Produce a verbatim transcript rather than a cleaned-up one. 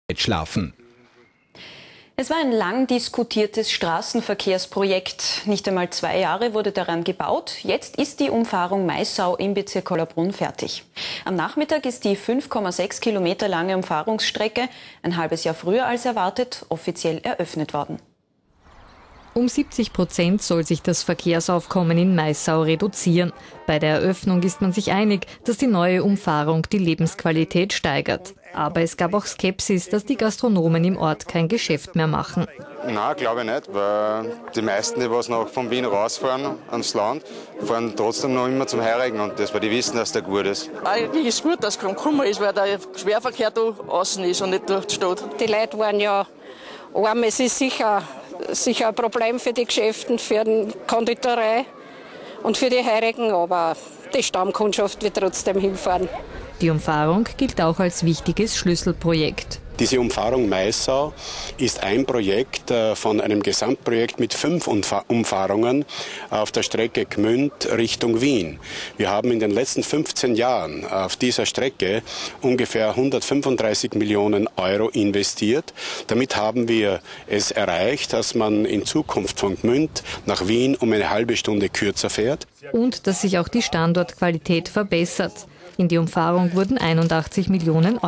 schlafen. Es war ein lang diskutiertes Straßenverkehrsprojekt. Nicht einmal zwei Jahre wurde daran gebaut. Jetzt ist die Umfahrung Maissau im Bezirk Hollabrunn fertig. Am Nachmittag ist die fünf Komma sechs Kilometer lange Umfahrungsstrecke, ein halbes Jahr früher als erwartet, offiziell eröffnet worden. Um siebzig Prozent soll sich das Verkehrsaufkommen in Maissau reduzieren. Bei der Eröffnung ist man sich einig, dass die neue Umfahrung die Lebensqualität steigert. Aber es gab auch Skepsis, dass die Gastronomen im Ort kein Geschäft mehr machen. Nein, glaube ich nicht, weil die meisten, die was noch von Wien rausfahren ans Land, fahren trotzdem noch immer zum Heurigen und das, weil die wissen, dass der gut ist. Eigentlich ist es gut, dass es gekommen ist, weil der Schwerverkehr da außen ist und nicht durch die Stadt. Die Leute waren ja arm, es ist sicher, sicher ein Problem für die Geschäfte, für die Konditorei und für die Heurigen, aber die Stammkundschaft wird trotzdem hinfahren. Die Umfahrung gilt auch als wichtiges Schlüsselprojekt. Diese Umfahrung Maissau ist ein Projekt von einem Gesamtprojekt mit fünf Umfahrungen auf der Strecke Gmünd Richtung Wien. Wir haben in den letzten fünfzehn Jahren auf dieser Strecke ungefähr hundertfünfunddreißig Millionen Euro investiert. Damit haben wir es erreicht, dass man in Zukunft von Gmünd nach Wien um eine halbe Stunde kürzer fährt. Und dass sich auch die Standortqualität verbessert. In die Umfahrung wurden einundachtzig Millionen Euro